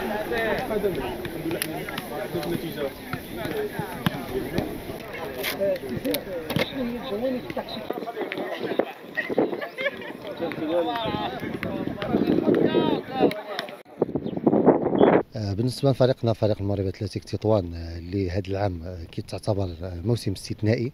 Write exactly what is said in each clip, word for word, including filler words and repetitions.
آه، بالنسبه لفريقنا فريق المغرب اتلتيك تطوان آه، اللي هذا العام آه، كيتعتبر آه، موسم استثنائي.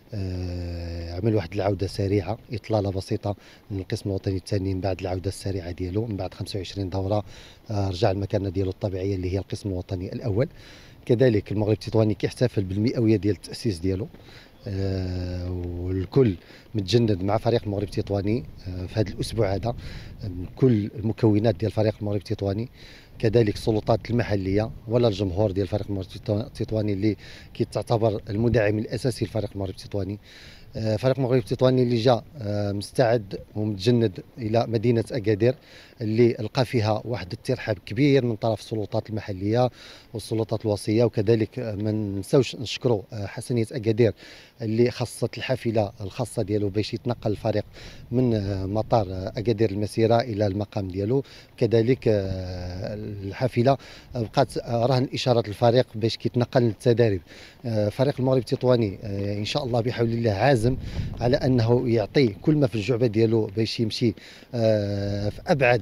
آه، عمل واحد العوده سريعه، اطلاله بسيطه من القسم الوطني الثاني من بعد العوده السريعه ديالو من بعد خمسة وعشرين دوره. آه، رجع المكانه ديالو الطبيعيه اللي هي القسم الوطني الاول. كذلك المغرب التطواني كيحتفل بالمئويه ديال التاسيس ديالو. آه، والكل متجند مع فريق المغرب التطواني آه، في هذا الاسبوع هذا. آه، كل المكونات ديال فريق المغرب التطواني، كذلك السلطات المحليه ولا الجمهور ديال فريق المغرب التطواني اللي كيتعتبر المدعم الاساسي لفريق المغرب التطواني. آه، فريق المغرب التطواني اللي جا آه، مستعد ومتجند الى مدينه اكادير، اللي لقى فيها واحد الترحاب كبير من طرف السلطات المحليه والسلطات الوصيه. وكذلك آه، ما نساوش نشكروا آه، حسنيه اكادير اللي خصت الحافله الخاصه ديالو باش يتنقل الفريق من آه، مطار آه، اكادير المسيره الى المقام ديالو. كذلك آه، الحافله بقات آه، رهن اشاره الفريق باش كيتنقل للتدريب. آه، فريق المغرب التطواني آه، ان شاء الله بحول الله عازم على انه يعطي كل ما في الجعبه ديالو باش يمشي آه، في ابعد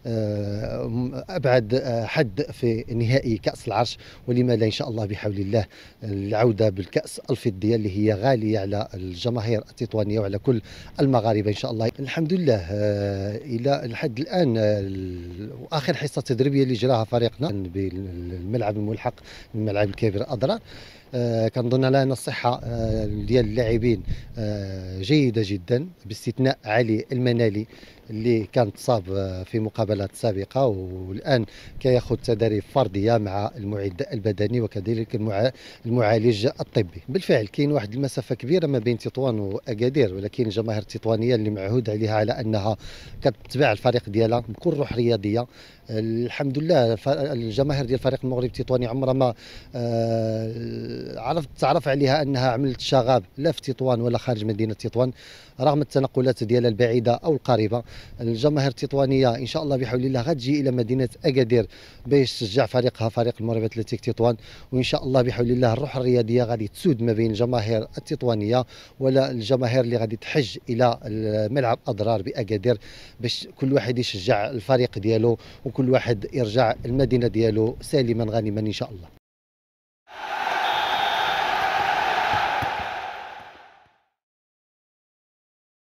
آه، ابعد آه، حد في نهائي كاس العرش. ولما لا ان شاء الله بحول الله العوده بالكاس الفضيه اللي هي غاليه على الجماهير التطوانيه وعلى كل المغاربه ان شاء الله. الحمد لله آه، الى الحد الان آه، واخر حصه تدريبيه اللي جراها فريقنا بالملعب الملحق الملعب الكبير اضرار. آه كنظن على ان الصحه آه ديال اللاعبين آه جيده جدا، باستثناء علي المنالي اللي كان تصاب آه في مقابلات سابقه، والان كياخذ تدريب فرديه مع المعد البدني وكذلك المع... المعالج الطبي. بالفعل كاين واحد المسافه كبيره ما بين تطوان واكادير، ولكن الجماهير التطوانيه اللي معهود عليها على انها كتتبع الفريق ديالها بكل روح رياضيه. الحمد لله الجماهير ديال فريق المغرب التطواني عمرها ما آه، عرفت تعرف عليها انها عملت شغاب لا في تطوان ولا خارج مدينه تطوان، رغم التنقلات ديالها البعيده او القريبه. الجماهير التطوانيه ان شاء الله بحول الله غتجي الى مدينه اكادير باش تشجع فريقها فريق المغرب اتلتيك تطوان. وان شاء الله بحول الله الروح الرياضيه غادي تسود ما بين الجماهير التطوانيه ولا الجماهير اللي غادي تحج الى ملعب اضرار باكادير باش كل واحد يشجع الفريق ديالو وكل واحد يرجع المدينه ديالو سالما غانما ان شاء الله.